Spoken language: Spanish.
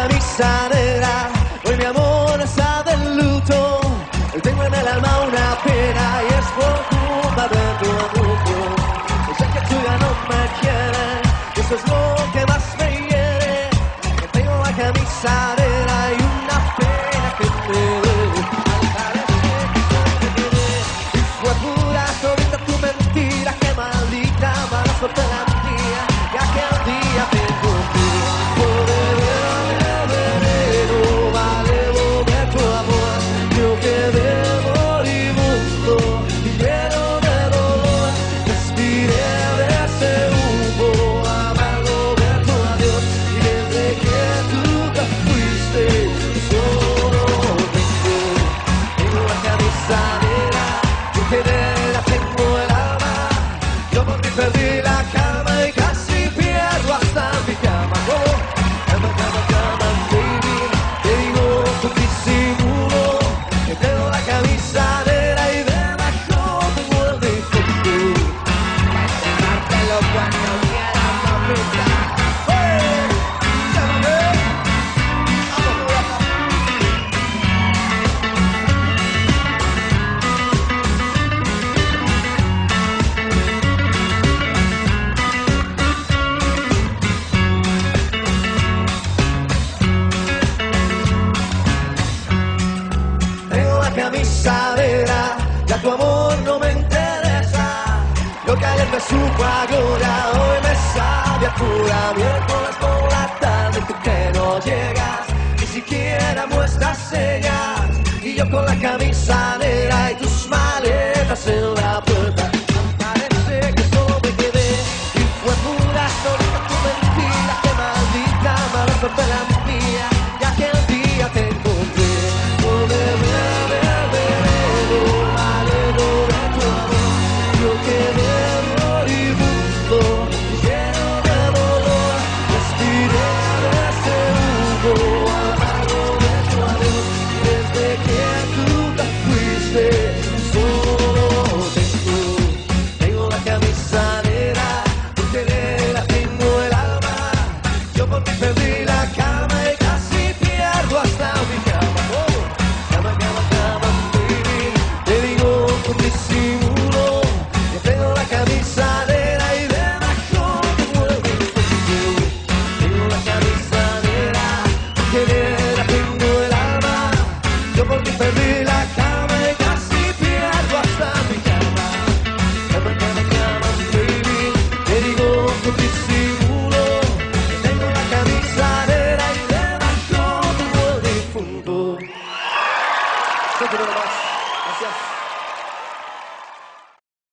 camisa negra, hoy mi amor está de luto. Hoy tengo en el alma una pena y es por culpa de tu anuncio. Sé que tú ya no me quieres, y eso es lo que más me hiere. Que tengo la camisa negra y una pena que te duele. Al parecer que yo me quedé, y fue pura solita tu mentira, que maldita mala suerte la mía, que aquel día te encontré. Por el veneno valevo de tu amor, yo quedé moribundo y lleno de dolor. Respiré de ese humo amargo de tu adiós, y desde que tú te fuiste solo tengo la camisa negra, yo quedé, la tengo el alma. Yo por ti perdí la calma y casi pierdo hasta mi cama. Oh, cama, cama, cama, baby. Te digo con disimulo que tengo la camisa negra y debajo tengo el difunto. Para enterrártelo cuando quieras, mamita. ¡Hey! ¡Llámame! Tengo la camisa negra, ya tu amor no me interesa. Lo que ayer me supo ahora, hoy me sabe a pura. Miércoles por la tarde, tú que no llegas, ni siquiera muestras señas. Y yo con la camisa negra y tus maletas en la puerta. Parece que solo me quedé, y fue pura solita tu mentira, que maldita mala suerte la mía, y aquel día te encontré. Por el veneno valevo de tu amor, yo quedé moribundo y lleno de dolor. Respiré de ese humo amargo de tu adiós, y desde que tú te fuiste solo tengo la camisa negra, tú quedé, la tengo el alma. Yo por ti perdí la calma y casi pierdo hasta mi cama. Oh, cama, cama, cama, baby. Te digo con disimulo que tengo la camisa negra y debajo tengo el difunto. Tengo la camisa negra, tú quedé, la tengo el alma. Yo por ti perdí la